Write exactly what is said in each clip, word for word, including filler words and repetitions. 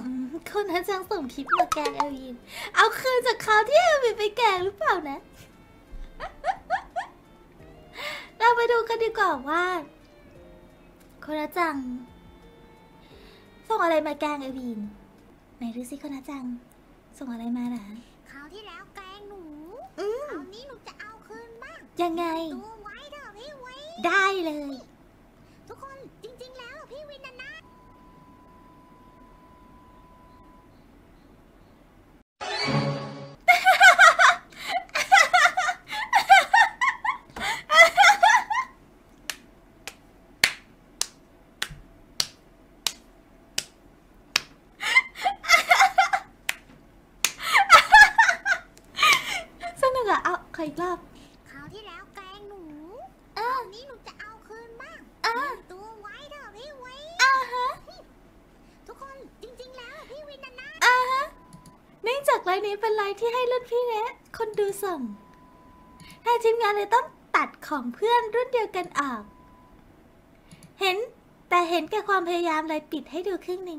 คนนั้นจังส่งคลิปมาแกล้งเอวินเอาคืนจากเขาที่เอวินไปแกล้งหรือเปล่านะเราไปดูกันดีกว่าว่าคนนั้นจังส่งอะไรมาแกล้งเอวินไหนดูสิคนนั้นจังส่งอะไรมานะคราวที่แล้วแกล้งหนูคราวนี้หนูจะเอาคืนบ้างยังไงตัวไว้เถอะพี่วินได้เลยทุกคนจริงๆแล้วพี่วินนะนะขออีกรอบคราวที่แล้วแกล้งหนูคราวนี้หนูจะเอาคืนบ้างตัวไว้เถอะพี่วินอ่าฮะทุกคนจริงๆแล้วพี่วินนะนะอ่าฮะเนื่องจากไลน์นี้เป็นไลน์ที่ให้รุ่นพี่และคนดูส่งทางทีมงานเลยต้องตัดของเพื่อนรุ่นเดียวกันออกเห็นแต่เห็นแก่ความพยายามเลยปิดให้ดูครึ่งหนึ่ง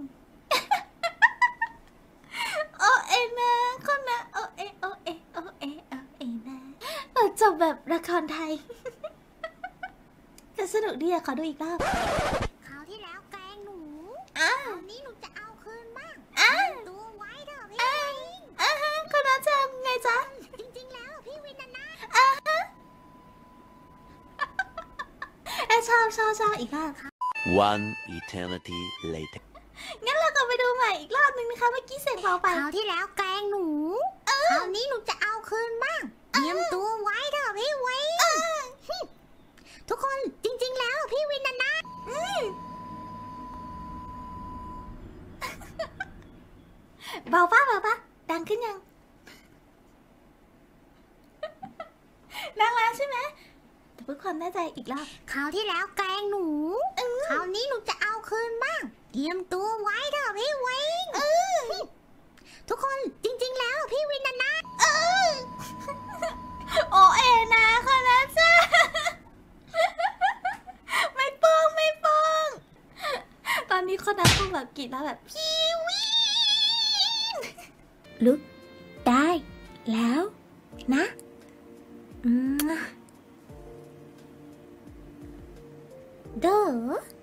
โอเอนะคนนะโอเอโอเอโอเอจบแบบละครไทยแต่สนุกดีอะขอดูอีกรอบคราวที่แล้วแกล้งหนูคราวนี้หนูจะเอาคืนบ้างตัวไว้เถอะพี่วินอ่าฮะคนนั้นจะไงจ๊ะจริงๆแล้วพี่วินนะนะอ่าฮะไอชอบชอบชอบอีกรอบ One eternity later งั้นเราก็ไปดูใหม่อีกรอบนึงนะคะเมื่อกี้เสียงเบาไปคราวที่แล้วแกล้งหนูคราวนี้หนูจะเอาคืนบ้างเตรียมตัวไว้เถอะพี่วินทุกคนจริงๆแล้วพี่วินนะนะเบาป้าเบาป้าดังขึ้นยังดังแล้วใช่ไหมแต่เพื่อความแน่ใจอีกรอบคราวที่แล้วแกล้งหนูคราวนี้หนูจะเอาคืนบ้างเตรียมตัวไว้เถอะพี่วินทุกคนจริงๆแล้วพี่วินนะนะโอเอนะคนนะจ้าไม่ป้องไม่ป้องตอนนี้คนนั้นคงแบบกรีดแล้วแบบพี่วินลุกได้แล้วนะเด้อ